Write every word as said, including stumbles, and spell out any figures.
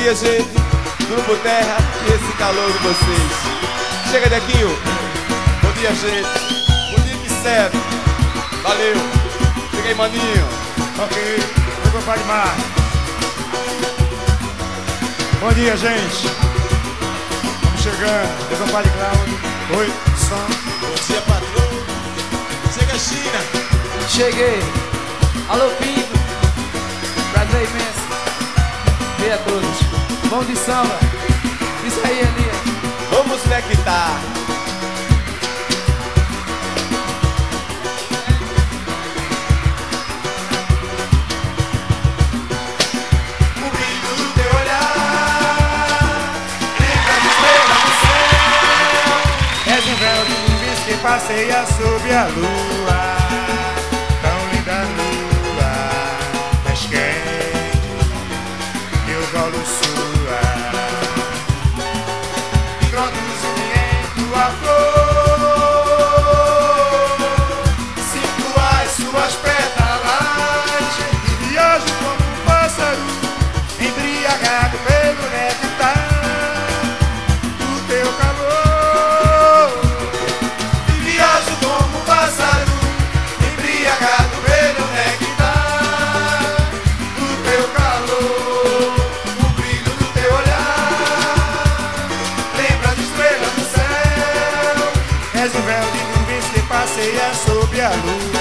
dia, gente. Grupo Terra e esse calor de vocês. Chega, Dequinho. Bom dia, gente. Bom dia, Vicente. Valeu. Cheguei, maninho. Ok, meu compadre Mar. Bom dia, gente. Estamos chegando. Meu compadre Cláudio. Oi, som. Bom dia, patrão. Chega, China. Cheguei. Alô, Pinto. Prazer imenso ver a todos. Vamos de samba. Isso aí, Elias. Vamos conectar. O brilho do teu olhar lembra de estrela no céu. És um véu de nuvens que passeia sob a lua. Tão linda lua. És quem eu colo sua. Introduz-me em tua flor. Sinto as suas pétalas e viajo como um pássaro, embriagado pelo néctar do teu calor. E viajo como um pássaro, embriagado pelo néctar do teu calor. O brilho do teu olhar lembra de estrela no céu. És um véu de nuvens que passeia sob a lua.